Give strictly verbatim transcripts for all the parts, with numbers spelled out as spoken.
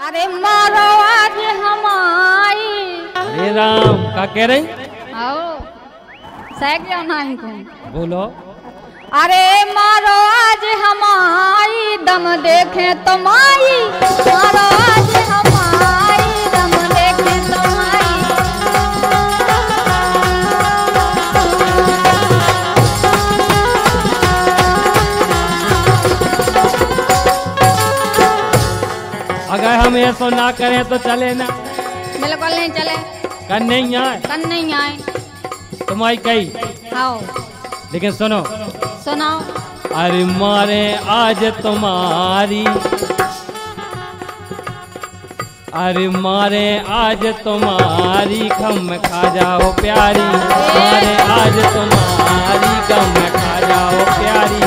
अरे मारो आज हमारी। अरे राम का कह रही? आओ सैक जाओ नहीं को बोलो। अरे मारो आज हमारी दम देखे तुम्हारी, मारो आज हमारी दम देखे तुम्हारी। अगर हम ऐसा ना करें तो चले ना? बिल्कुल नहीं चले। कर नहीं आए? कर नहीं आए। तुम्हारी कही। आओ लेकिन सुनो। सुनाओ। अरे मारे आज तुम्हारी, अरे मारे आज तुम्हारी खम खा जाओ प्यारी, मारे आज तुम्हारी खम खा जाओ प्यारी।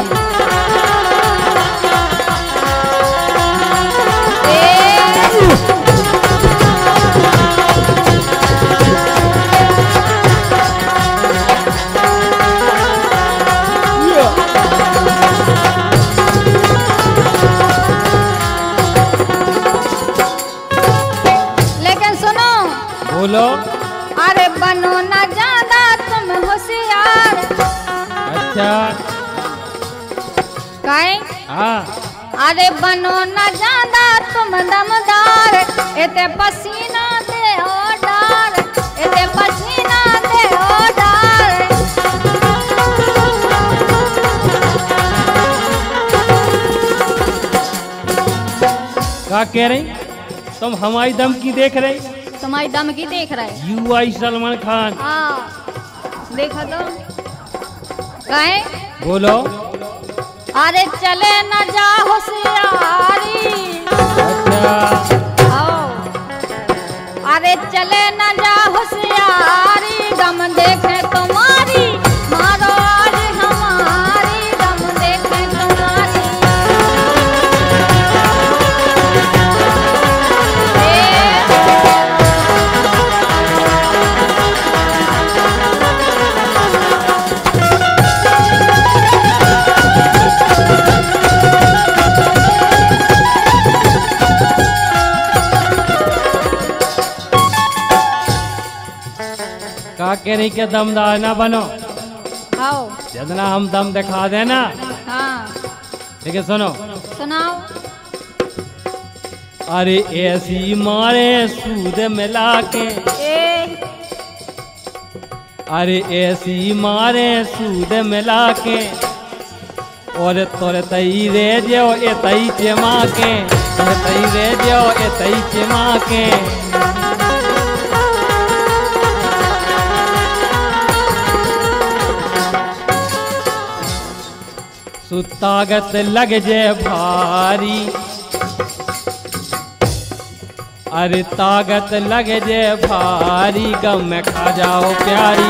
बोलो। अरे बनो ना ज्यादा तुम होशियार। अच्छा काहे? हाँ। अरे बनो ना ज्यादा तुम दमदार, इते पसीना दे ओ डार, इते पसीना दे ओ डार। क्या कह रही? तुम हमारी दम की देख रही? तुम्हारी दम की देख रहे? यू आई सलमान खान। हाँ देखा तो। कहे? बोलो। अरे चले न जा होशियारी। अच्छा। आओ। अरे चले न जा होशियारी, दम देखे तुम्हारी, मारो आज हमारी दम देखे तुम्हारी। का कह रही के दमदार ना बनो? आओ। जितना हम दम दिखा देना। हाँ लेकिन सुनो। सुनाओ। अरे ऐसी मारे सूद मिला के, ए अरे ऐसी मारे सूद मिला के, और तोरे तई रे जो ए तई चमा के, तोरे तई रे जो ए तई चमा के। सुतागत लग जे भारी, अरे तागत लग जे भारी, गम में खा जाओ प्यारी।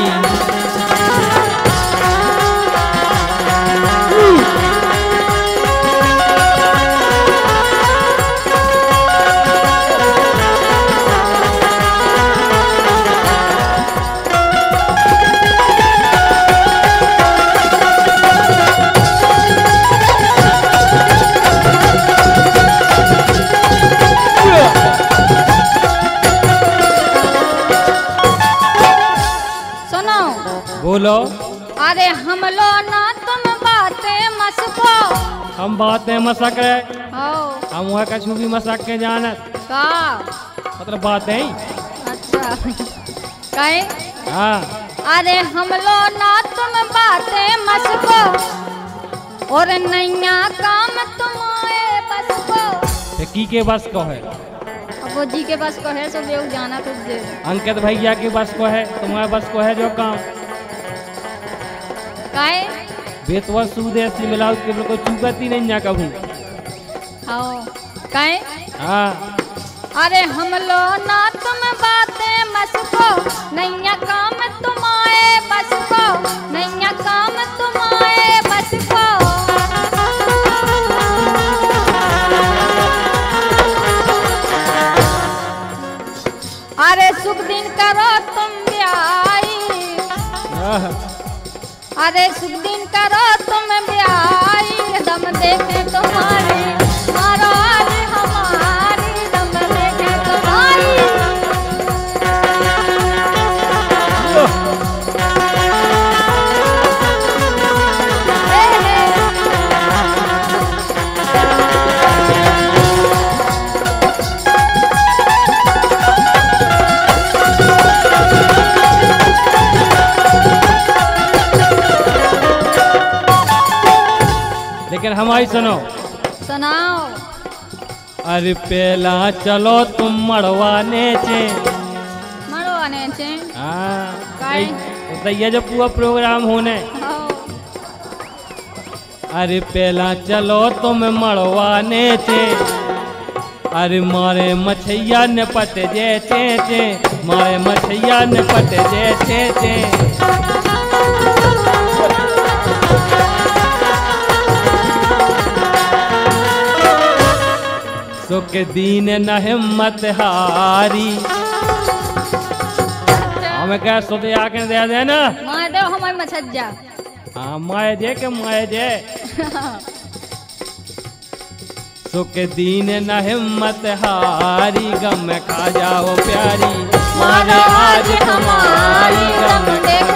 बोलो। अरे हम लो ना तुम बातें मसको। हम बातें मसक रहे? आओ। हम वह कछु भी मसक के जानत का मतलब बातें। अच्छा कहे? हाँ। अरे हम लो ना तुम बातें मसको, और नैया काम तुम्हारे बस को। की के बस को है? वो जी के बस को है, सब लोग जाना तुझे। अंकित भैया की बस को है, तुम्हारे बस को है जो काम? काहे? बेतवा सूद ऐसी मिलाओ के बिल्कुल चुकती नहीं ना कभी। आओ। काहे? हाँ। अरे हम लो ना तुम बातें मसको, नैया काम तुम्हारे बस को, नैया काम तुम्हारे बस को। अरे सुख दिन करो तुम ब्याई, अरे सुख दिन करो तुम ब्याई, दम देखे तुम्हारी, मारो आज हमारी दम दे। हमारी सुनो। सुनाओ। अरे पहला चलो तुम मड़वाने चे। मड़वाने चे। हाँ काय? तो ये जो पूरा प्रोग्राम होने। हो। अरे पहला चलो तुम मड़वाने चे। अरे मारे मछैया ने पट जे चे चे, मारे मछैया ने पट जे चे चे। सुख दीन न हिम्मत हारी। हमें क्या सुते आके दे दे ना। माय दे हमारी मछज्जा। हाँ माए जे के माए जे। सुख दीन न हिम्मत हारी, गम खा जाओ प्यारी, मारे आज कमाई गम